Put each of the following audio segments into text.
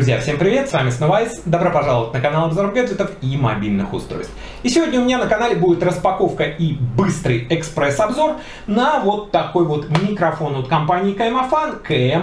Друзья, всем привет, с вами снова Айс. Добро пожаловать на канал обзор гаджетов и мобильных устройств. И сегодня у меня на канале будет распаковка и быстрый экспресс-обзор на вот такой вот микрофон от компании Каймофон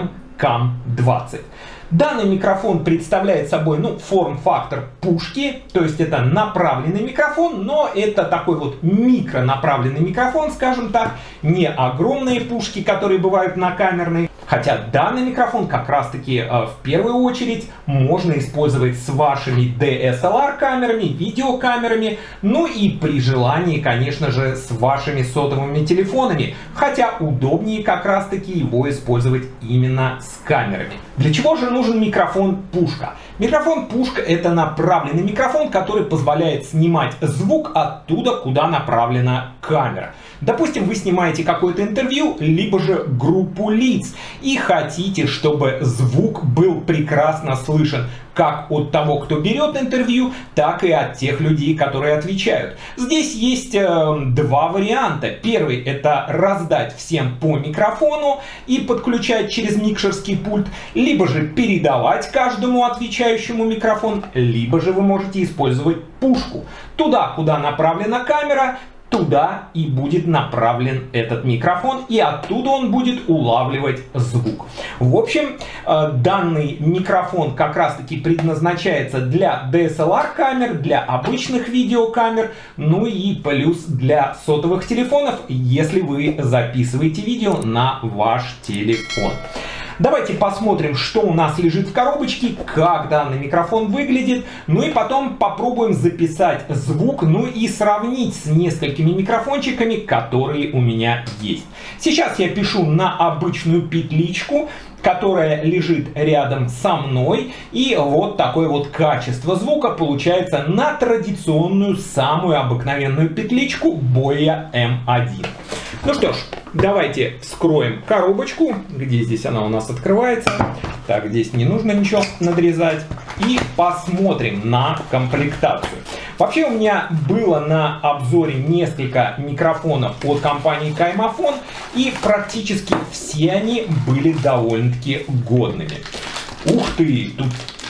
KM-CAM20. Данный микрофон представляет собой, форм-фактор пушки, то есть это направленный микрофон, но это такой вот микронаправленный микрофон, скажем так, не огромные пушки, которые бывают на камерной. Хотя данный микрофон как раз таки в первую очередь можно использовать с вашими DSLR камерами, видеокамерами, ну и при желании, конечно же, с вашими сотовыми телефонами. Хотя удобнее как раз таки его использовать именно с камерами. Для чего же нужен микрофон пушка? Микрофон пушка — это направленный микрофон, который позволяет снимать звук оттуда, куда направлена камера. Допустим, вы снимаете какое-то интервью, либо же группу лиц, и хотите, чтобы звук был прекрасно слышен как от того, кто берет интервью, так и от тех людей, которые отвечают. Здесь есть два варианта. Первый — это раздать всем по микрофону и подключать через микшерский пульт, либо же передавать каждому отвечающему микрофон, либо же вы можете использовать пушку. Туда, куда направлена камера, туда и будет направлен этот микрофон, и оттуда он будет улавливать звук. В общем, данный микрофон как раз таки предназначается для DSLR камер, для обычных видеокамер, ну и плюс для сотовых телефонов, если вы записываете видео на ваш телефон. Давайте посмотрим, что у нас лежит в коробочке, как данный микрофон выглядит, ну и потом попробуем записать звук, ну и сравнить с несколькими микрофончиками, которые у меня есть. Сейчас я пишу на обычную петличку, которая лежит рядом со мной, и вот такое вот качество звука получается на традиционную, самую обыкновенную петличку Boya M1. Ну что ж, давайте вскроем коробочку, где здесь она у нас открывается. Так, здесь не нужно ничего надрезать. И посмотрим на комплектацию. Вообще у меня было на обзоре несколько микрофонов от компании Каймофон, и практически все они были довольно-таки годными. Ух ты, тут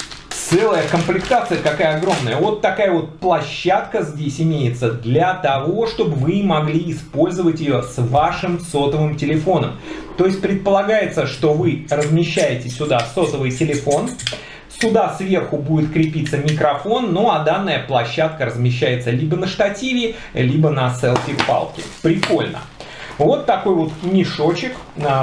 целая комплектация какая огромная. Вот такая вот площадка здесь имеется для того, чтобы вы могли использовать ее с вашим сотовым телефоном. То есть предполагается, что вы размещаете сюда сотовый телефон, сюда сверху будет крепиться микрофон, ну а данная площадка размещается либо на штативе, либо на селфи-палке. Прикольно. Вот такой вот мешочек,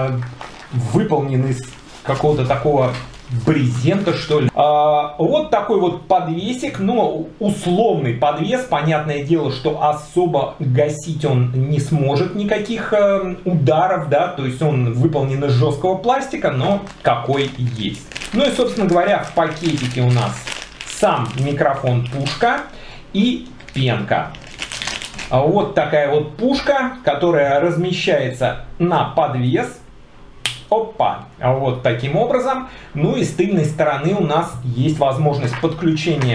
выполнен из какого-то такого брезента, что ли. Вот такой вот подвесик, но условный подвес. Понятное дело, что особо гасить он не сможет никаких ударов, да, то есть он выполнен из жесткого пластика, но какой есть. Ну и, собственно говоря, в пакетике у нас сам микрофон пушка и пенка. Вот такая вот пушка, которая размещается на подвес. Опа, вот таким образом. Ну и с тыльной стороны у нас есть возможность подключения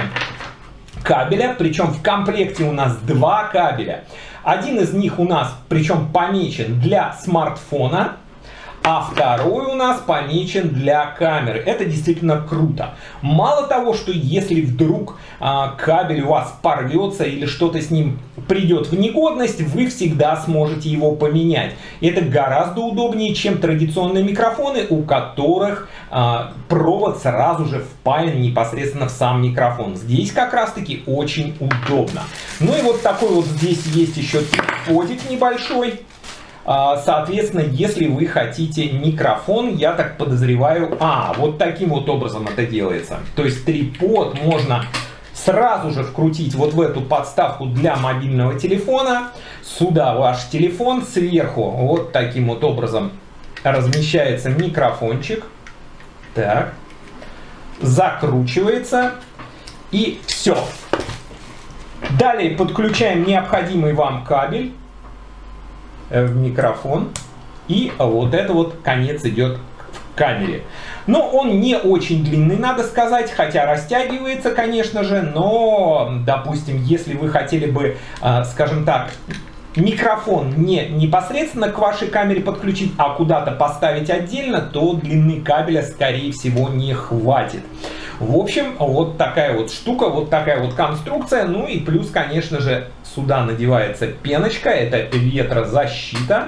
кабеля, причем в комплекте у нас два кабеля. Один из них у нас, причем помечен для смартфона, а второй у нас помечен для камеры. Это действительно круто. Мало того, что если вдруг кабель у вас порвется или что-то с ним придет в негодность, вы всегда сможете его поменять. Это гораздо удобнее, чем традиционные микрофоны, у которых провод сразу же впаян непосредственно в сам микрофон. Здесь как раз таки очень удобно. Ну и вот такой вот здесь есть еще подик небольшой. Соответственно, если вы хотите микрофон, я так подозреваю, вот таким вот образом это делается. То есть трипод можно сразу же вкрутить вот в эту подставку для мобильного телефона. Сюда ваш телефон, сверху вот таким вот образом размещается микрофончик. Так, закручивается и все. Далее подключаем необходимый вам кабель в микрофон, и вот это вот конец идет в камере. Но он не очень длинный, надо сказать, хотя растягивается, конечно же, но, допустим, если вы хотели бы, скажем так, микрофон не непосредственно к вашей камере подключить, а куда-то поставить отдельно, то длины кабеля, скорее всего, не хватит. В общем, вот такая вот штука, вот такая вот конструкция. Ну и плюс, конечно же, сюда надевается пеночка, это ветрозащита.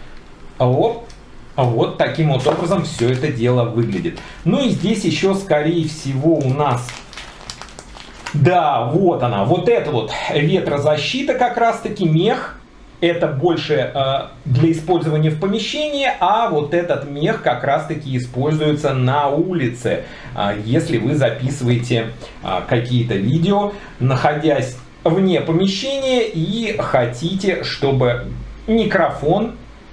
Вот таким вот образом все это дело выглядит. Ну и здесь еще, скорее всего, у нас... Да, вот она, вот это вот ветрозащита, как раз таки мех. Это больше для использования в помещении, а вот этот мех как раз таки используется на улице. Если вы записываете какие-то видео, находясь вне помещения и хотите, чтобы микрофон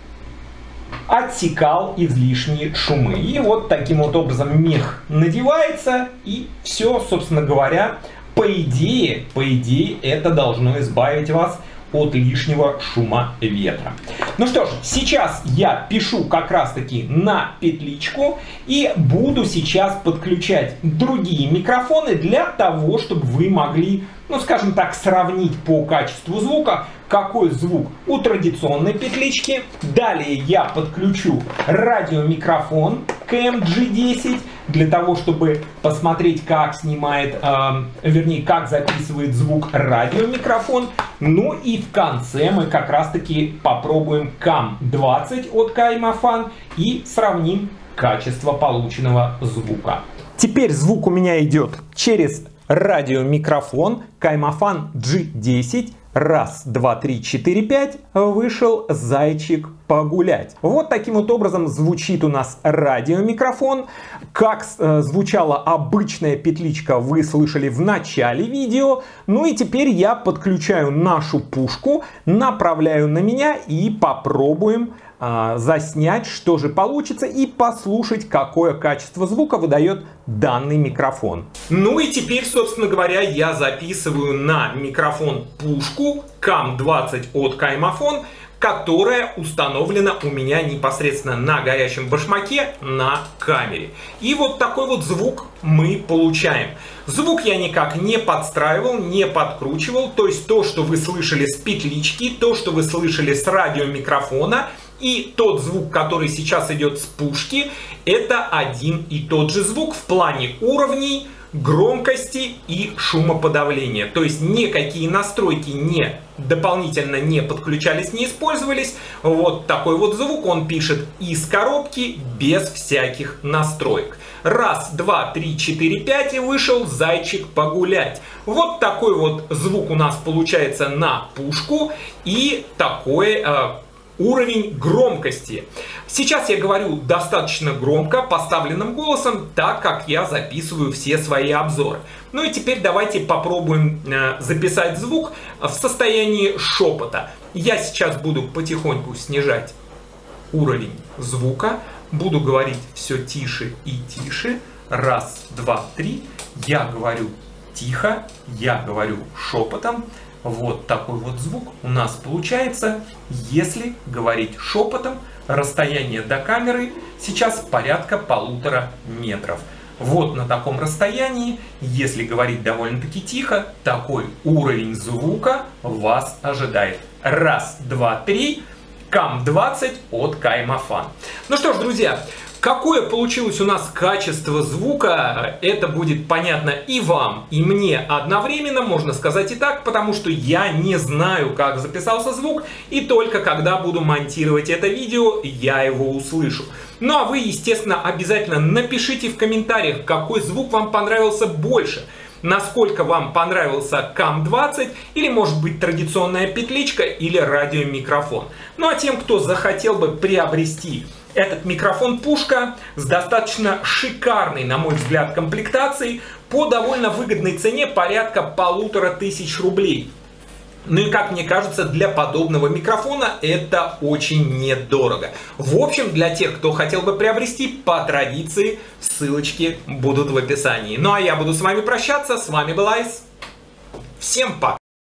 отсекал излишние шумы. И вот таким вот образом мех надевается, и все, собственно говоря, по идее, это должно избавить вас от лишнего шума ветра. Ну что ж, сейчас я пишу как раз таки на петличку и буду сейчас подключать другие микрофоны для того, чтобы вы могли, ну скажем так, сравнить по качеству звука, какой звук у традиционной петлички. Далее я подключу радиомикрофон KMG10 для того, чтобы посмотреть, как снимает, вернее, как записывает звук радиомикрофон. Ну и в конце мы как раз таки попробуем CAM20 от Каймофон и сравним качество полученного звука. Теперь звук у меня идет через радиомикрофон Каймофон G10. Раз, два, три, четыре, пять. Вышел зайчик погулять. Вот таким вот образом звучит у нас радиомикрофон. Как звучала обычная петличка, вы слышали в начале видео. Ну и теперь я подключаю нашу пушку, направляю на меня и попробуем заснять, что же получится, и послушать, какое качество звука выдает данный микрофон. Ну и теперь, собственно говоря, я записываю на микрофон пушку CAM20 от Каймофон, которая установлена у меня непосредственно на горячем башмаке на камере. И вот такой вот звук мы получаем. Звук я никак не подстраивал, не подкручивал. То есть то, что вы слышали с петлички, то, что вы слышали с радиомикрофона, и тот звук, который сейчас идет с пушки, это один и тот же звук в плане уровней, громкости и шумоподавления. То есть никакие настройки дополнительно не подключались, не использовались. Вот такой вот звук он пишет из коробки без всяких настроек. Раз, два, три, четыре, пять, и вышел зайчик погулять. Вот такой вот звук у нас получается на пушку, и такой уровень громкости. Сейчас я говорю достаточно громко, поставленным голосом, так как я записываю все свои обзоры. Ну и теперь давайте попробуем записать звук в состоянии шепота. Я сейчас буду потихоньку снижать уровень звука, буду говорить все тише и тише. Раз, два, три. Я говорю тихо, я говорю шепотом. Вот такой вот звук у нас получается, если говорить шепотом. Расстояние до камеры сейчас порядка 1,5 метров. Вот на таком расстоянии, если говорить довольно-таки тихо, такой уровень звука вас ожидает. Раз, два, три. CAM20 от Каймофон. Ну что ж, друзья, какое получилось у нас качество звука, это будет понятно и вам, и мне одновременно, можно сказать и так, потому что я не знаю, как записался звук, и только когда буду монтировать это видео, я его услышу. Ну а вы, естественно, обязательно напишите в комментариях, какой звук вам понравился больше. Насколько вам понравился CAM20, или может быть традиционная петличка, или радиомикрофон. Ну а тем, кто захотел бы приобрести этот микрофон-пушка с достаточно шикарной, на мой взгляд, комплектацией, по довольно выгодной цене, порядка 1500 рублей. Ну и как мне кажется, для подобного микрофона это очень недорого. В общем, для тех, кто хотел бы приобрести, по традиции, ссылочки будут в описании. Ну а я буду с вами прощаться. С вами был Айс. Всем пока!